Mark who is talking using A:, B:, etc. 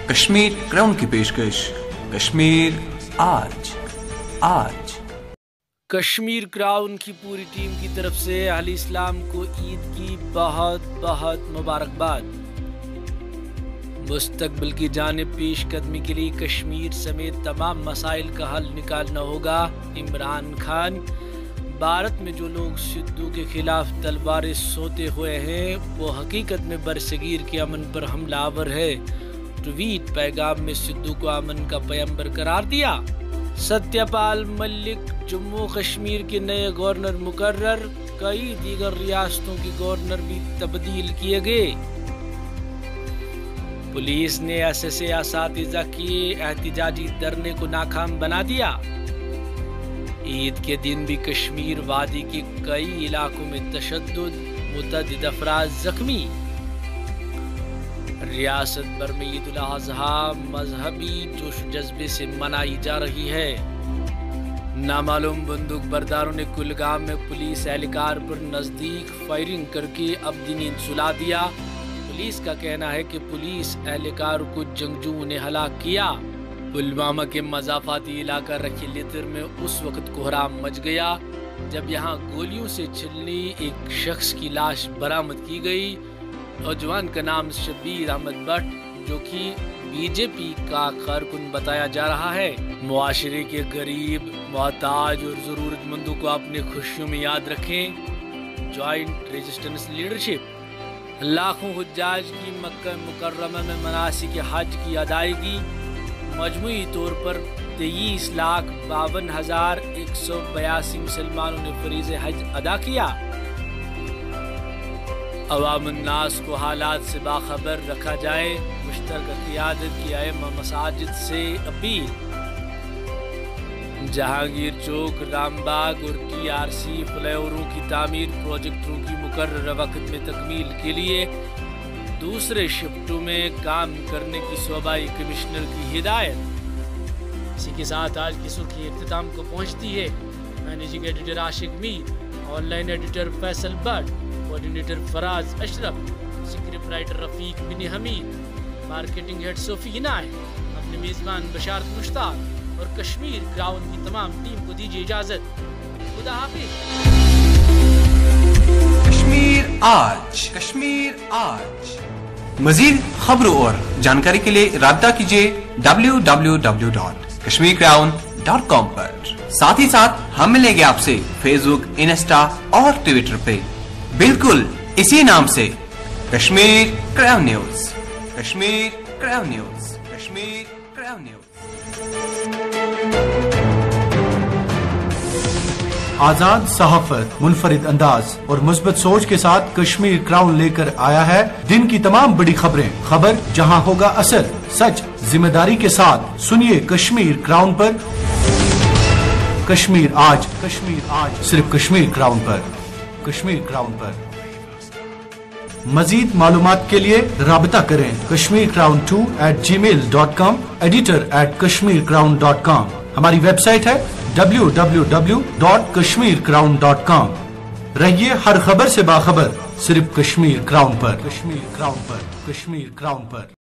A: Kashmir crown کی پیشکش کشمیر آج
B: کشمیر کراؤن کی پوری ٹیم کی طرف سے اہل اسلام کو عید کی بہت بہت مبارکباد۔ مستقبل کی جانب پیش قدمی کے لیے کشمیر سمیت تمام مسائل کا حل نکالنا ہوگا۔ عمران خان، بھارت میں جو لوگ سدھو کے خلاف تلواریں سوتے ہوئے ہیں وہ حقیقت میں برصغیر کے امن پر حملہ آور ہے۔ ٹویٹ پیغام میں سدھو کو امن کا پیغمبر قرار دیا۔ ستیہ پال ملک جموں کشمیر کے نئے گورنر مقرر، کئی دیگر ریاستوں کے گورنر بھی تبدیل کیے گئے۔ پولیس نے ایسے اساتذہ کے احتجاجی دھرنے کو ناکام بنا دیا۔ عید کے دن بھی کشمیر وادی کے کئی علاقوں میں تشدد، متعدد افراد زخمی۔ ریاست بھر میں عید الاضحیٰ مذہبی جوش و جذبے سے منائی جا رہی ہے۔ نامعلوم بندوق برداروں نے کلگام میں پولیس اہلکار پر نزدیک فائرنگ کر کے ابدی نیند سلا دیا۔ پولیس کا کہنا ہے کہ پولیس اہلکار کو جنگجوؤں نے ہلاک کیا۔ پلوامہ کے مضافاتی علاقہ رکھی لیتر میں اس وقت کوہرام مچ گیا جب یہاں گولیوں سے چھلنی ایک شخص کی لاش برآمد کی گئی۔ نوجوان کا نام شبیر احمد بٹ جو کہ بی جے پی کا کارکن بتایا جا رہا ہے۔ معاشرے کے غریب، محتاج اور ضرورت مندوں کو اپنے خوشیوں میں یاد رکھیں۔ Joint resistance leadership. لاکھوں حجاج کی مکہ مکرمہ میں مناسک حج کی ادائیگی، مجموعی طور پر 23,52,182 مسلمانوں نے فریض حج ادا کیا۔ عوام الناس کو حالات سے باخبر رکھا جائے، مشترکہ قیادت کی ائمہ مساجد سے اپیل۔ جہانگیر چوک، رام باغ اور ٹی آر سی فلائی اووروں کی تعمیر پروجیکٹوں کی مقررہ وقت میں تکمیل کے لیے دوسرے شفٹوں میں کام کرنے کی صوبائی کمشنر کی ہدایت۔ اسی کے ساتھ آج کی سرخی اختتام کو پہنچتی ہے۔ Managing editor Ashiq Mir, online editor Faisal Butt, coordinator Faraz Ashraf, script writer Rafiq bin Hamid, marketing head Sufi Inayat, اپنے میزبان بشارت مشتاق اور کشمیر کراؤن کی تمام ٹیم کو دیجیے اجازت۔ خدا حافظ۔
A: کشمیر آج مزید خبروں اور جانکاری کے لیے رابطہ کیجیے www.kashmircrown.com پر۔ ساتھ ہی ساتھ ہم ملیں گے آپ سے فیس بک، انسٹا اور ٹویٹر پہ بالکل اسی نام سے کشمیر کراؤن نیوز۔
C: آزاد صحافت، منفرد انداز اور مثبت سوچ کے ساتھ کشمیر کراؤن لے کر آیا ہے دن کی تمام بڑی خبریں۔ خبر جہاں ہوگا اثر، سچ ذمہ داری کے ساتھ سنیے کشمیر کراؤن پر۔ کشمیر آج صرف کشمیر کراؤن پر۔ مزید معلومات کے لیے رابطہ کریں kashmircrown2@gmail.com، editor@kashmircrown.com۔ ہماری ویب سائٹ ہے www.kashmircrown.com۔ رہیے ہر خبر سے باخبر صرف کشمیر کراؤن پر۔